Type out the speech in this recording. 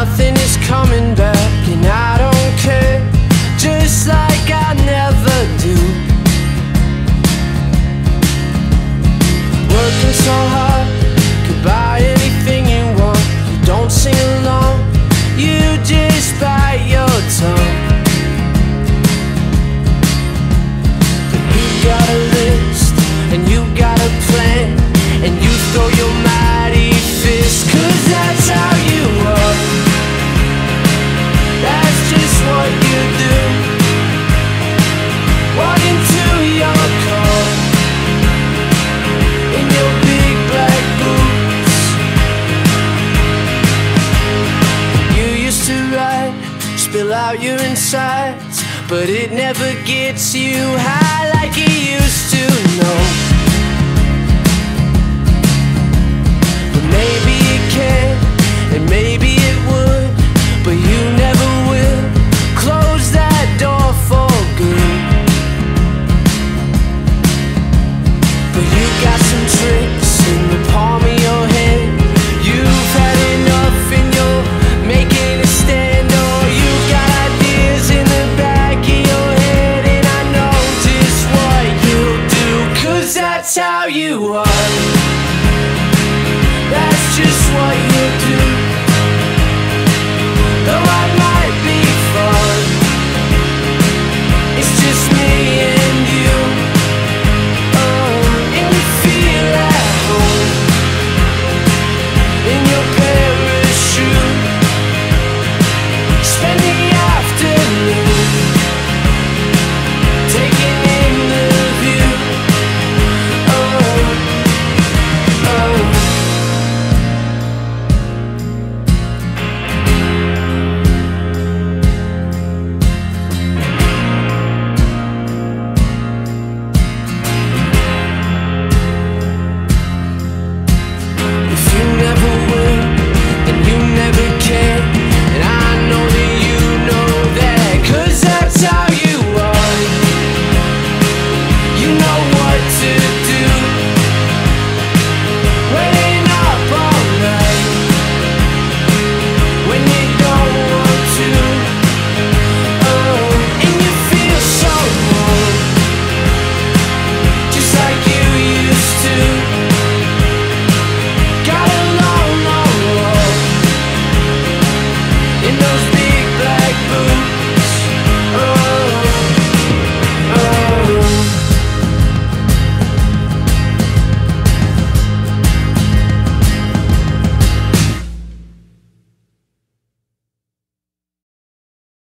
nothing is coming back, and I don't care, just like I never do. Working so hard, could buy anything you want. You don't sing along, you just bite your tongue. But you got a list, and you got a plan, and you throw your mighty fist, 'cause that's how you are. That's just what you do. Walk into your car in your big black boots. You used to write, spill out your insides, but it never gets you high like it used to, no. But maybe it can, and maybe it would, but you never will close that door for good. But you got some tricks in the palm of your hand. You've had enough and you're making a stand. Oh, you got ideas in the back of your head, and I know just what you'll do, 'cause that's how you are.